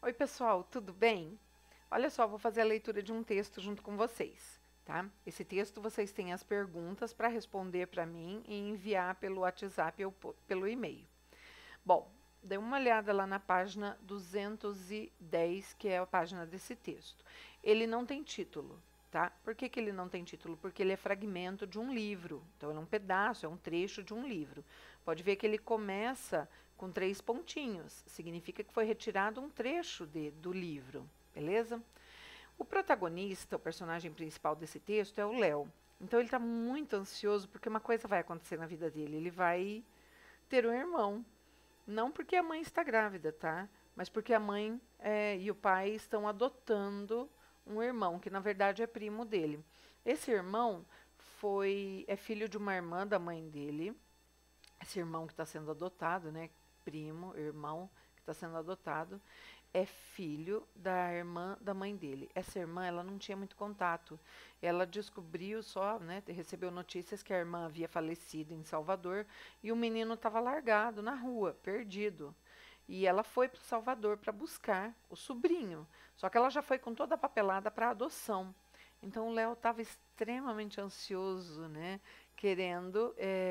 Oi, pessoal, tudo bem? Olha só, vou fazer a leitura de um texto junto com vocês, tá? Esse texto vocês têm as perguntas para responder para mim e enviar pelo WhatsApp ou pelo e-mail. Bom, dê uma olhada lá na página 210, que é a página desse texto. Ele não tem título, tá? Por que ele não tem título? Porque ele é fragmento de um livro. Então, ele é um pedaço, é um trecho de um livro. Pode ver que ele começa com 3 pontinhos. Significa que foi retirado um trecho do livro, beleza? O protagonista, o personagem principal desse texto é o Léo. Então, ele está muito ansioso porque uma coisa vai acontecer na vida dele. Ele vai ter um irmão. Não porque a mãe está grávida, tá? Mas porque a mãe e o pai estão adotando um irmão, que na verdade é primo dele. Esse irmão é filho de uma irmã da mãe dele. Esse irmão que está sendo adotado, né? Primo, irmão que está sendo adotado, é filho da irmã da mãe dele. Essa irmã, ela não tinha muito contato. Ela descobriu só, né, recebeu notícias que a irmã havia falecido em Salvador e o menino estava largado na rua, perdido. E ela foi para Salvador para buscar o sobrinho. Só que ela já foi com toda a papelada para adoção. Então o Léo estava extremamente ansioso, né, querendo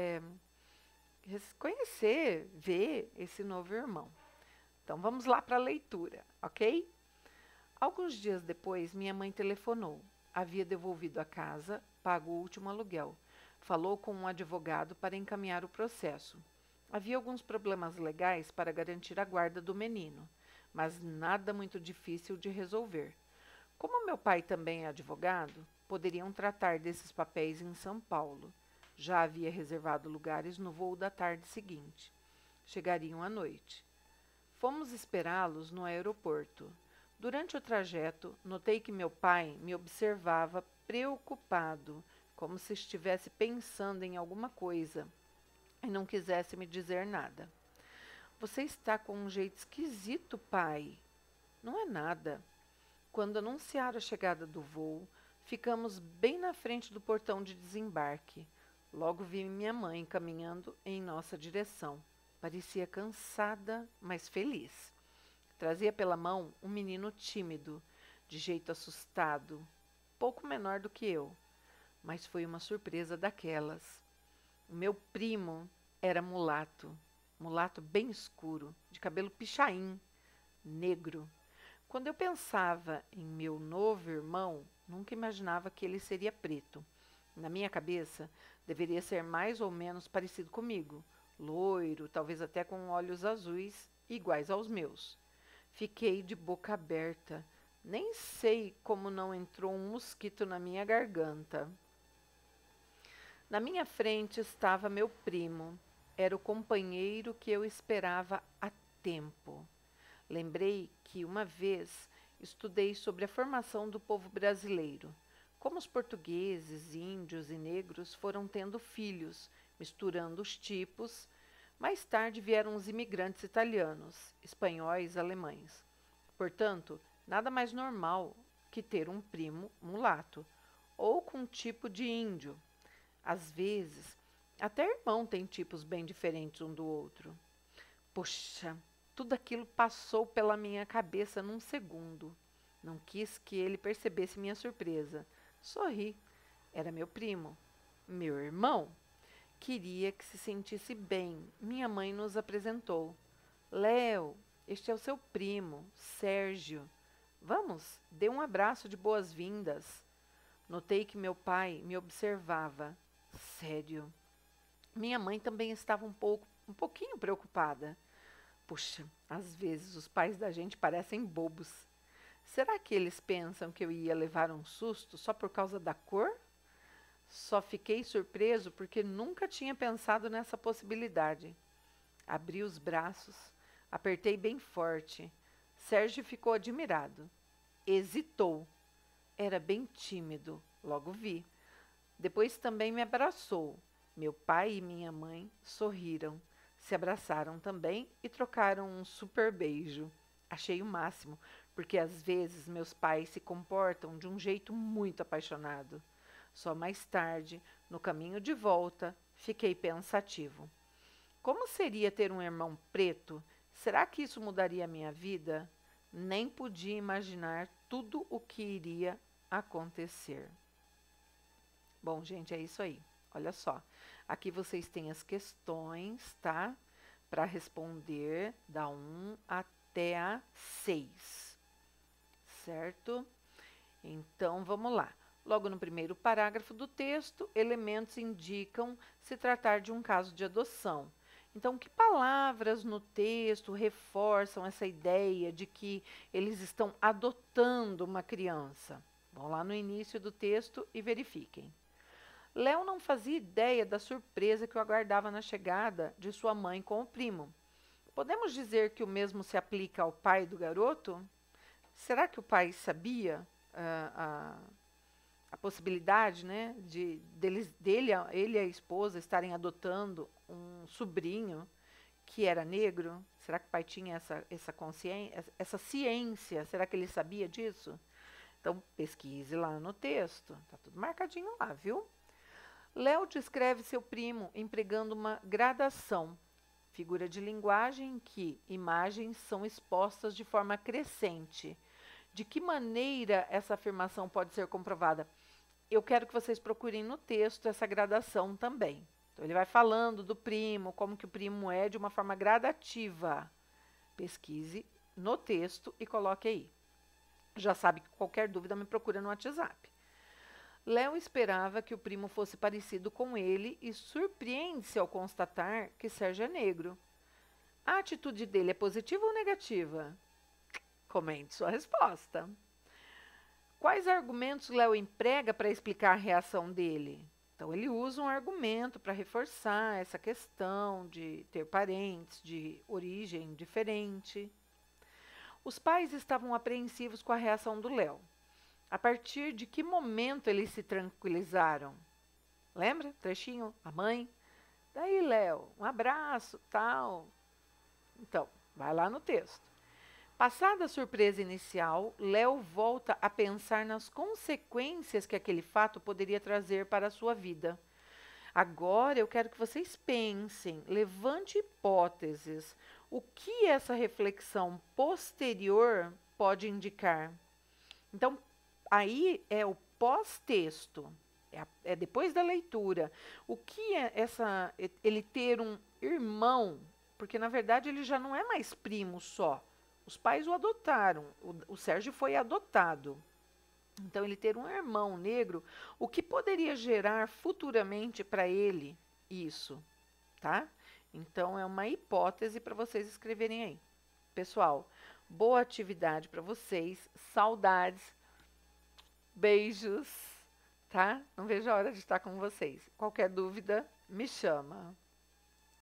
conhecer, ver esse novo irmão. Então vamos lá para a leitura, ok? Alguns dias depois, minha mãe telefonou. Havia devolvido a casa, pago o último aluguel. Falou com um advogado para encaminhar o processo. Havia alguns problemas legais para garantir a guarda do menino, mas nada muito difícil de resolver. Como meu pai também é advogado, poderiam tratar desses papéis em São Paulo. Já havia reservado lugares no voo da tarde seguinte. Chegariam à noite. Fomos esperá-los no aeroporto. Durante o trajeto, notei que meu pai me observava preocupado, como se estivesse pensando em alguma coisa e não quisesse me dizer nada. Você está com um jeito esquisito, pai. Não é nada. Quando anunciaram a chegada do voo, ficamos bem na frente do portão de desembarque. Logo vi minha mãe caminhando em nossa direção. Parecia cansada, mas feliz. Trazia pela mão um menino tímido, de jeito assustado, pouco menor do que eu. Mas foi uma surpresa daquelas. O meu primo era mulato, mulato bem escuro, de cabelo pichain, negro. Quando eu pensava em meu novo irmão, nunca imaginava que ele seria preto. Na minha cabeça, deveria ser mais ou menos parecido comigo, loiro, talvez até com olhos azuis, iguais aos meus. Fiquei de boca aberta. Nem sei como não entrou um mosquito na minha garganta. Na minha frente estava meu primo. Era o companheiro que eu esperava há tempo. Lembrei que uma vez estudei sobre a formação do povo brasileiro, como os portugueses, índios e negros foram tendo filhos, misturando os tipos. Mais tarde vieram os imigrantes italianos, espanhóis, alemães. Portanto, nada mais normal que ter um primo mulato, ou com um tipo de índio. Às vezes, até irmão tem tipos bem diferentes um do outro. Puxa, tudo aquilo passou pela minha cabeça num segundo. Não quis que ele percebesse minha surpresa. Sorri. Era meu primo. Meu irmão. Queria que se sentisse bem. Minha mãe nos apresentou. Léo, este é o seu primo, Sérgio. Vamos, dê um abraço de boas-vindas. Notei que meu pai me observava. Sério. Minha mãe também estava um pouquinho preocupada. Puxa, às vezes os pais da gente parecem bobos. Será que eles pensam que eu ia levar um susto só por causa da cor? Só fiquei surpreso porque nunca tinha pensado nessa possibilidade. Abri os braços, apertei bem forte. Sérgio ficou admirado. Hesitou. Era bem tímido, logo vi. Depois também me abraçou. Meu pai e minha mãe sorriram, se abraçaram também e trocaram um super beijo. Achei o máximo, porque às vezes meus pais se comportam de um jeito muito apaixonado. Só mais tarde, no caminho de volta, fiquei pensativo. Como seria ter um irmão preto? Será que isso mudaria a minha vida? nem podia imaginar tudo o que iria acontecer. Bom, gente, é isso aí. Olha só. Aqui vocês têm as questões, tá? Para responder da 1 até a 6. Certo? Então, vamos lá. Logo no primeiro parágrafo do texto, elementos indicam se tratar de um caso de adoção. Então, que palavras no texto reforçam essa ideia de que eles estão adotando uma criança? Vão lá no início do texto e verifiquem. Léo não fazia ideia da surpresa que o aguardava na chegada de sua mãe com o primo. Podemos dizer que o mesmo se aplica ao pai do garoto? Será que o pai sabia a possibilidade, né, ele e a esposa estarem adotando um sobrinho que era negro? Será que o pai tinha essa consciência, essa ciência? Será que ele sabia disso? Então, pesquise lá no texto. Tá tudo marcadinho lá, viu? Léo descreve seu primo empregando uma gradação, figura de linguagem em que imagens são expostas de forma crescente. De que maneira essa afirmação pode ser comprovada? Eu quero que vocês procurem no texto essa gradação também. Então, ele vai falando do primo, como que o primo é de uma forma gradativa. Pesquise no texto e coloque aí. Já sabe que qualquer dúvida me procura no WhatsApp. Léo esperava que o primo fosse parecido com ele e surpreende-se ao constatar que Sérgio é negro. A atitude dele é positiva ou negativa? Comente sua resposta. Quais argumentos Léo emprega para explicar a reação dele? Então, ele usa um argumento para reforçar essa questão de ter parentes de origem diferente. Os pais estavam apreensivos com a reação do Léo. A partir de que momento eles se tranquilizaram? Lembra? Trechinho? A mãe. Daí, Léo, um abraço, tal. Então, vai lá no texto. Passada a surpresa inicial, Léo volta a pensar nas consequências que aquele fato poderia trazer para a sua vida. Agora eu quero que vocês pensem, levante hipóteses. O que essa reflexão posterior pode indicar? Então, aí é o pós-texto, é depois da leitura. O que é ele ter um irmão? Porque, na verdade, ele já não é mais primo só. Os pais o adotaram, o Sérgio foi adotado. Então, ele ter um irmão negro, o que poderia gerar futuramente para ele isso, tá? Então, é uma hipótese para vocês escreverem aí. Pessoal, boa atividade para vocês, saudades, beijos, tá? Não vejo a hora de estar com vocês. Qualquer dúvida, me chama.